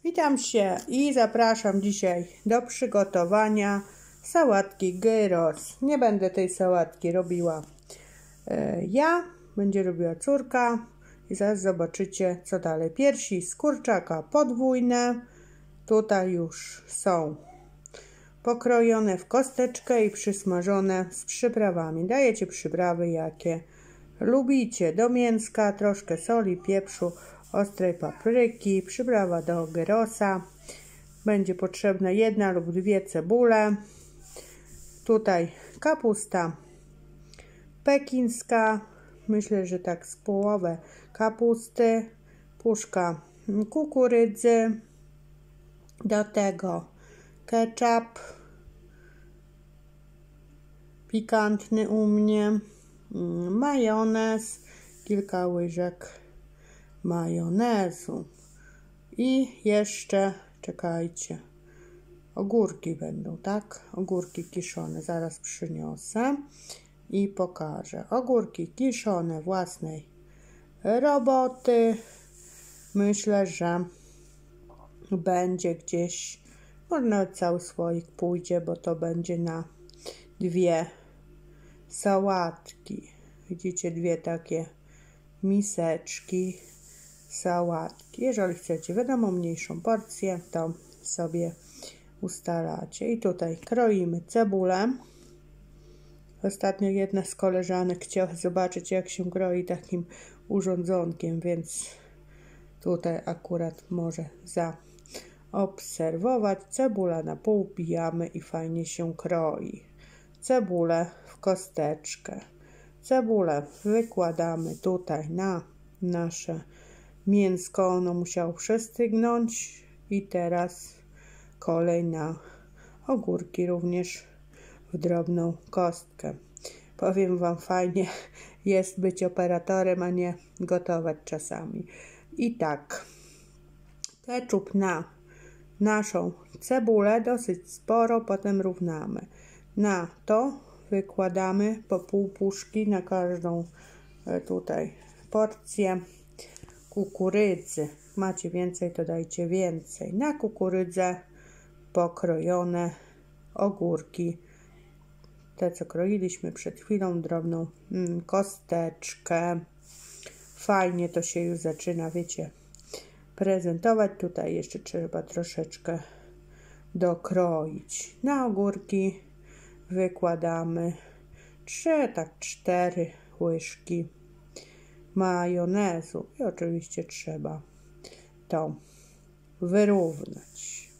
Witam się i zapraszam dzisiaj do przygotowania sałatki gyros. Nie będę tej sałatki robiła ja, będzie robiła córka i zaraz zobaczycie, co dalej. Piersi z kurczaka podwójne, tutaj już są pokrojone w kosteczkę i przysmażone z przyprawami. Dajecie przyprawy, jakie lubicie. Do mięska troszkę soli, pieprzu, ostrej papryki, przyprawa do gyrosa. Będzie potrzebna 1 lub 2 cebule. Tutaj kapusta pekińska, myślę, że tak z połowę kapusty, puszka kukurydzy, do tego ketchup pikantny u mnie, majonez, kilka łyżek majonezu i jeszcze, czekajcie, ogórki będą, tak? Ogórki kiszone, zaraz przyniosę i pokażę. Ogórki kiszone własnej roboty. Myślę, że będzie gdzieś, może nawet cały słoik pójdzie, bo to będzie na 2 sałatki. Widzicie, 2 takie miseczki sałatki. Jeżeli chcecie, wiadomo, mniejszą porcję, to sobie ustalacie. I tutaj kroimy cebulę. Ostatnio jedna z koleżanek chciała zobaczyć, jak się kroi takim urządzonkiem, więc tutaj akurat może zaobserwować. Cebula na pół bijamy i fajnie się kroi. Cebulę w kosteczkę. Cebulę wykładamy tutaj na nasze mięsko. Ono musiało przestygnąć. I teraz kolej na ogórki, również w drobną kostkę. Powiem wam, fajnie jest być operatorem, a nie gotować czasami. I tak, ketchup na naszą cebulę, dosyć sporo, potem równamy. Na to wykładamy po pół puszki na każdą tutaj porcję kukurydzy. Macie więcej, to dajcie więcej. Na kukurydzę pokrojone ogórki, te co kroiliśmy przed chwilą, drobną kosteczkę. Fajnie to się już zaczyna, wiecie, prezentować. Tutaj jeszcze trzeba troszeczkę dokroić. Na ogórki wykładamy 4 łyżki majonezu i oczywiście trzeba to wyrównać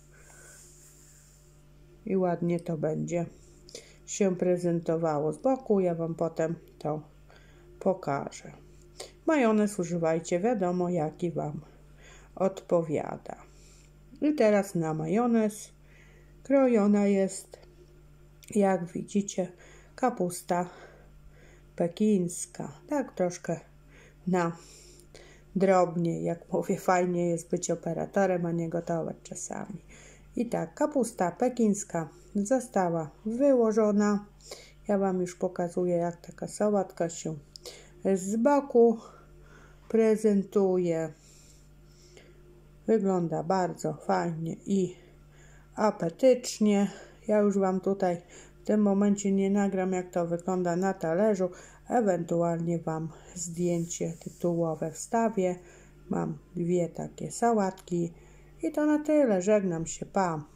i ładnie to będzie się prezentowało z boku. Ja wam potem to pokażę. Majonez używajcie, wiadomo, jaki wam odpowiada. I teraz na majonez krojona jest, jak widzicie, kapusta pekińska. Tak troszkę na drobnie, jak mówię, fajnie jest być operatorem, a nie gotować czasami. I tak, kapusta pekińska została wyłożona. Ja wam już pokazuję, jak taka sałatka się z boku prezentuje. Wygląda bardzo fajnie i apetycznie. Ja już wam tutaj w tym momencie nie nagram, jak to wygląda na talerzu. Ewentualnie wam zdjęcie tytułowe wstawię. Mam 2 takie sałatki. I to na tyle. Żegnam się. Pa!